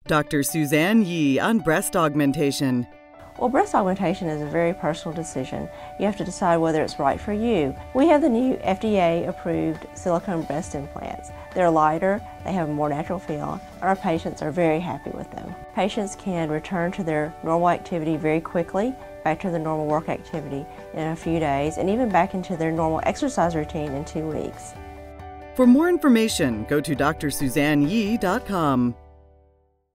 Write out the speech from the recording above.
Dr. Suzanne Yee on breast augmentation. Well, breast augmentation is a very personal decision. You have to decide whether it's right for you. We have the new FDA-approved silicone breast implants. They're lighter, they have a more natural feel, and our patients are very happy with them. Patients can return to their normal activity very quickly, back to their normal work activity in a few days, and even back into their normal exercise routine in 2 weeks. For more information, go to drsuzanneyee.com.